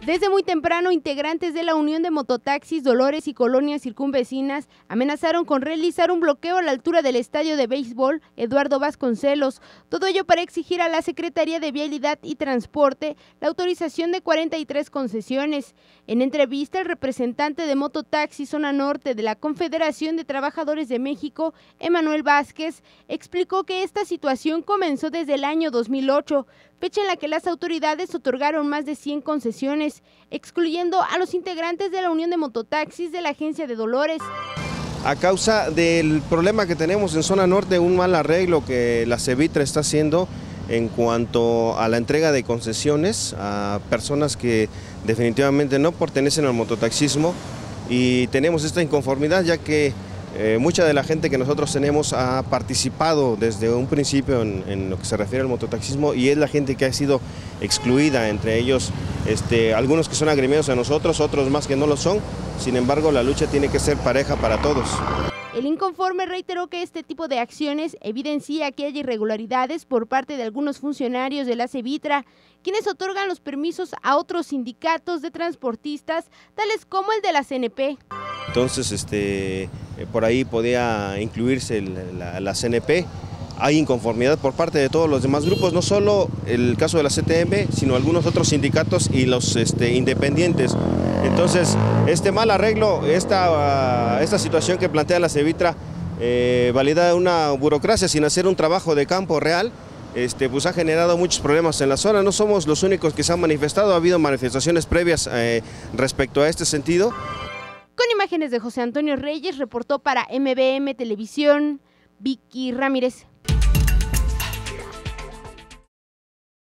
Desde muy temprano, integrantes de la Unión de Mototaxis Dolores y colonias circunvecinas amenazaron con realizar un bloqueo a la altura del estadio de béisbol Eduardo Vasconcelos, todo ello para exigir a la Secretaría de Vialidad y Transporte la autorización de 43 concesiones. En entrevista, el representante de Mototaxi Zona Norte de la Confederación de Trabajadores de México, Emanuel Vázquez, explicó que esta situación comenzó desde el año 2008, fecha en la que las autoridades otorgaron más de 100 concesiones, excluyendo a los integrantes de la Unión de Mototaxis de la agencia de Dolores. A causa del problema que tenemos en Zona Norte, un mal arreglo que la Cevitra está haciendo en cuanto a la entrega de concesiones a personas que definitivamente no pertenecen al mototaxismo, y tenemos esta inconformidad ya que mucha de la gente que nosotros tenemos ha participado desde un principio en lo que se refiere al mototaxismo, y es la gente que ha sido excluida, entre ellos algunos que son agremiados a nosotros, otros más que no lo son. Sin embargo, la lucha tiene que ser pareja para todos. El inconforme reiteró que este tipo de acciones evidencia que hay irregularidades por parte de algunos funcionarios de la Cevitra, quienes otorgan los permisos a otros sindicatos de transportistas, tales como el de la CNP. Entonces, por ahí podía incluirse la CNP. Hay inconformidad por parte de todos los demás grupos, no solo el caso de la CTM, sino algunos otros sindicatos y los independientes. Entonces, este mal arreglo, esta situación que plantea la Cevitra, valida una burocracia sin hacer un trabajo de campo real, pues ha generado muchos problemas en la zona. No somos los únicos que se han manifestado, ha habido manifestaciones previas respecto a este sentido. Con imágenes de José Antonio Reyes, reportó para MBM Televisión, Vicky Ramírez.